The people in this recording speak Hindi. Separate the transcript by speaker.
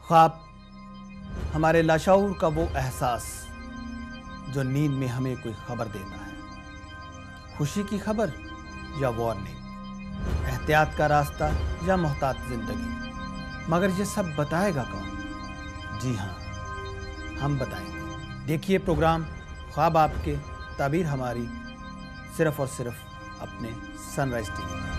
Speaker 1: ख्वाब हमारे लाशऊर का वो एहसास जो नींद में हमें कोई खबर देता है, खुशी की खबर या वार्निंग, एहतियात का रास्ता या मोहतात जिंदगी। मगर ये सब बताएगा कौन? जी हाँ, हम बताएंगे। देखिए प्रोग्राम ख्वाब आपके, ताबीर हमारी, सिर्फ और सिर्फ अपने सनराइज टीवी।